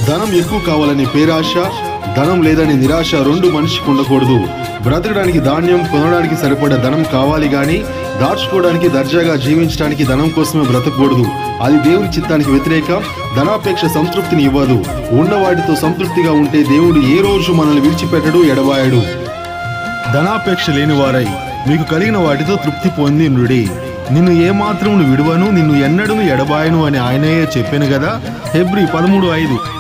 ధనం ఎక్కువ కావాలని పేరాశ, ధనం లేదని నిరాశ రెండు మనిషికి ఉండకూడదు. బ్రతకడానికి ధాన్యం కొనడానికి సరిపడే ధనం కావాలి గాని దాచుకోవడానికి, దర్జాగా జీవించడానికి ధనం కోసమే బ్రతకూడదు. అది దేవుని చిత్తానికి వ్యతిరేకం. ధనాపేక్ష సంతృప్తిని ఇవ్వదు. ఉన్న వాటితో సంతృప్తిగా ఉంటే దేవుడు ఏ రోజు మనల్ని విడిచిపెట్టడు, ఎడబాయడు. ధనాపేక్ష లేని వారై మీకు కలిగిన వాటితో తృప్తి పొంది నుండి. నిన్ను ఏమాత్రమును విడువను, నిన్ను ఎన్నడను ఎడబాయను అని ఆయనయే చెప్పాను కదా. హెబ్రీ 13:5.